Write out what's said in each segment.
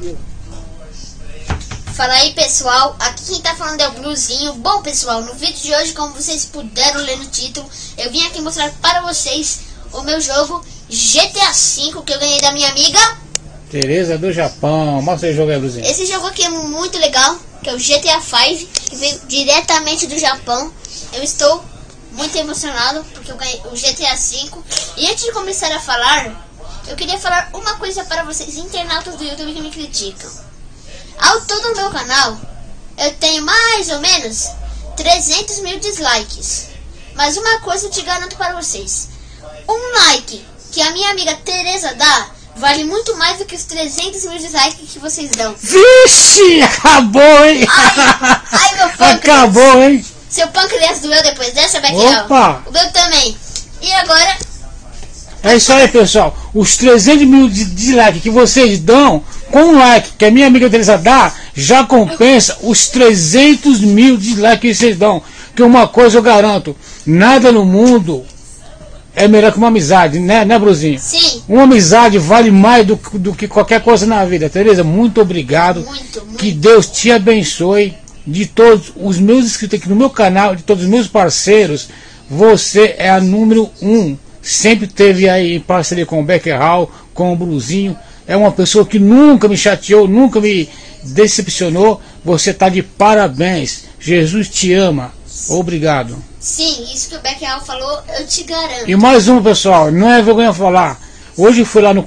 Fala aí, pessoal, aqui quem tá falando é o Bluzinho. Bom, pessoal, no vídeo de hoje, como vocês puderam ler no título, eu vim aqui mostrar para vocês o meu jogo GTA V, que eu ganhei da minha amiga Tereza do Japão. Mostra aí o jogo aí, Bluzinho. Esse jogo aqui é muito legal, que é o GTA V, que veio diretamente do Japão. Eu estou muito emocionado porque eu ganhei o GTA V. E antes de começar a falar, eu queria falar uma coisa para vocês, internautas do YouTube que me criticam. Ao todo no meu canal, eu tenho mais ou menos 300 mil dislikes. Mas uma coisa eu te garanto para vocês: um like que a minha amiga Tereza dá vale muito mais do que os 300 mil dislikes que vocês dão. Vixe, acabou, hein? Ai, meu pâncreas. Acabou, hein? Seu pâncreas doeu depois dessa, Bequiel? Opa! O meu também. E agora? É isso aí, pessoal. Os 300 mil de like que vocês dão, com um like que a minha amiga Teresa dá, já compensa os 300 mil de like que vocês dão. Que uma coisa eu garanto: nada no mundo é melhor que uma amizade, né, Bruzinho? Sim. Uma amizade vale mais do que qualquer coisa na vida. Teresa, muito obrigado. Muito. Que Deus te abençoe. De todos os meus inscritos aqui no meu canal, de todos os meus parceiros, você é a número 1. Sempre teve aí em parceria com o Becker Hall, com o Bluzinho. É uma pessoa que nunca me chateou, nunca me decepcionou. Você está de parabéns. Jesus te ama. Obrigado. Sim, isso que o Becker falou, eu te garanto. E mais um, pessoal, não é vergonha falar. Hoje fui lá no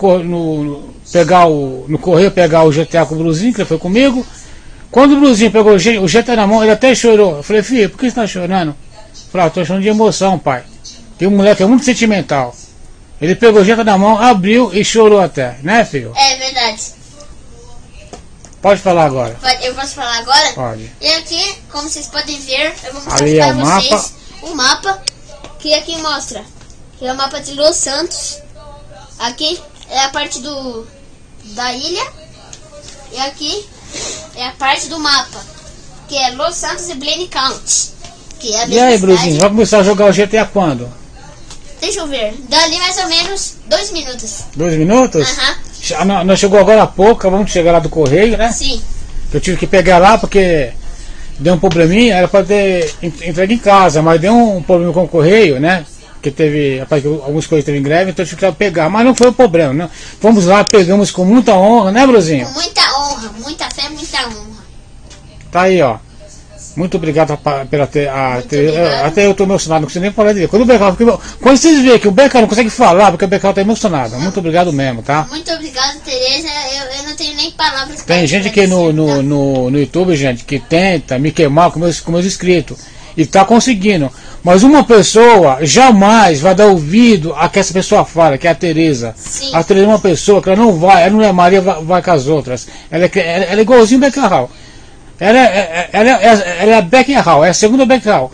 correio pegar o GTA com o Bluzinho, que ele foi comigo. Quando o Bluzinho pegou o GTA na mão, ele até chorou. Eu falei: filho, por que você está chorando? Eu falei: estou chorando de emoção, pai. Tem um moleque que é muito sentimental. Ele pegou o GTA na mão, abriu e chorou até, né, filho? É verdade. Pode falar agora. Eu posso falar agora? Pode. E aqui, como vocês podem ver, eu vou mostrar Ali é para o vocês o mapa, que aqui mostra, que é o mapa de Los Santos. Aqui é a parte da ilha. E aqui é a parte do mapa, que é Los Santos e Blaine County, que é a mesma E aí, cidade. Bluzinho, vai começar a jogar o GTA quando? Deixa eu ver, dali mais ou menos 2 minutos. 2 minutos? Aham. Nós chegou agora há pouco, acabamos de chegar lá do correio, né? Sim. Eu tive que pegar lá porque deu um probleminha, era para ter entregue em casa, mas deu um problema com o correio, né? Que teve, algumas coisas teve em greve, então eu tive que pegar, mas não foi o problema, né? Fomos lá, pegamos com muita honra, né, Bruzinho? Com muita honra, muita fé, muita honra. Tá aí, ó. Muito obrigado pela até eu tô emocionado, não consigo nem falar dele. Quando vocês veem que o Becker não consegue falar, porque o Becker tá emocionado. Muito obrigado mesmo, tá? Muito obrigado, Tereza. Eu não tenho nem palavras para Tem gente aqui no YouTube, gente, que tenta me queimar com meus inscritos. E tá conseguindo. Mas uma pessoa jamais vai dar ouvido a que essa pessoa fala, que é a Tereza. Sim. A Tereza é uma pessoa que ela não é Maria, vai com as outras. Ela é igualzinho o Becker Hall. Ela é a Becker Hall, é a segunda Becker Hall.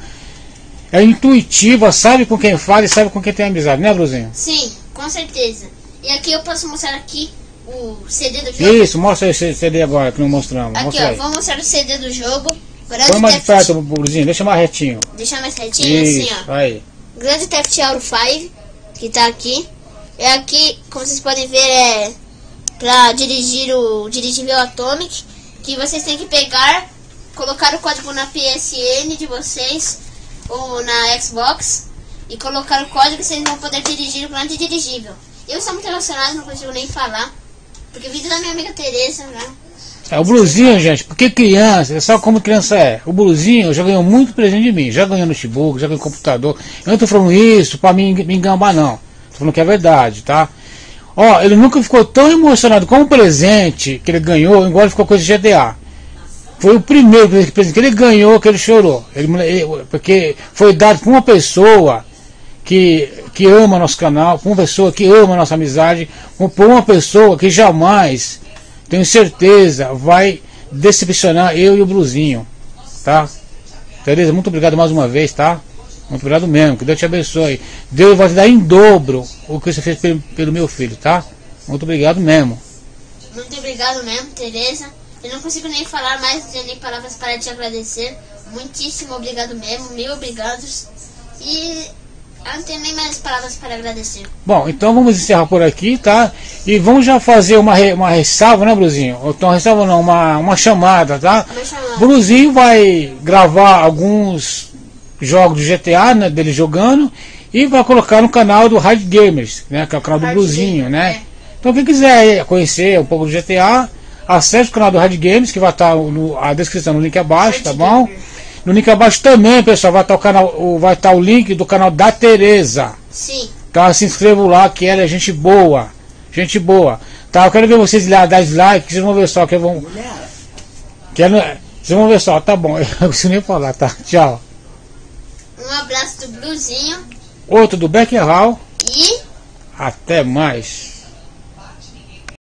É intuitiva, sabe com quem fala e sabe com quem tem amizade, né, Bruzinho? Sim, com certeza. E aqui eu posso mostrar aqui o CD do jogo. Isso, mostra aí o CD agora, que não mostramos. Aqui, mostra ó, aí. vou mostrar o CD do jogo. Põe mais de perto, Bruzinho, deixa mais retinho. Deixa mais retinho, Isso, assim, ó. Aí. Grand Theft Auto 5, que tá aqui. E aqui, como vocês podem ver, é pra dirigir o dirigível Atomic, que vocês têm que pegar, colocar o código na PSN de vocês ou na Xbox e colocar o código que vocês vão poder dirigir o grande dirigível. Eu estou muito emocionado, não consigo nem falar, porque o vídeo da minha amiga Tereza, né? É o Bluzinho, gente, porque criança, sabe como criança é? O Bluzinho já ganhou muito presente de mim, já ganhou notebook, já ganhou computador. Eu não tô falando isso pra me engambar, não. Tô falando que é verdade, tá? Ó, ele nunca ficou tão emocionado com o presente que ele ganhou, igual ele ficou com esse GTA. Foi o primeiro presente que ele ganhou que ele chorou. Porque foi dado por uma pessoa que ama nosso canal, por uma pessoa que ama nossa amizade, por uma pessoa que jamais, tenho certeza, vai decepcionar eu e o Bluzinho, tá? Tereza, muito obrigado mais uma vez, tá? Muito obrigado mesmo, que Deus te abençoe. Deus vai te dar em dobro o que você fez pelo meu filho, tá? Muito obrigado mesmo. Muito obrigado mesmo, Tereza. Eu não consigo nem falar mais, não tenho nem palavras para te agradecer. Muitíssimo obrigado mesmo, mil obrigados. E Eu não tenho nem mais palavras para agradecer. Bom, então vamos encerrar por aqui, tá? E vamos já fazer uma ressalva, né, Bruzinho? Então, ressalva não, uma chamada, tá? Uma chamada. Bruzinho vai gravar alguns jogos do GTA, né, dele jogando, e vai colocar no canal do Hard Gamers, né, que é o canal do Bruzinho, né? É. Então quem quiser conhecer um pouco do GTA, acesse o canal do Hard Games, que vai estar a descrição no link abaixo, tá bom? No link abaixo também, pessoal, vai estar o link do canal da Tereza. Sim. Então se inscrevam lá, que ela é gente boa. Gente boa. Tá, eu quero ver vocês lá dar dislike, vocês vão ver só que vão. Vocês vão ver só, tá bom. Eu não consigo nem falar, tá? Tchau. Um abraço do Bruzinho. Outro do Becker Hall. E até mais.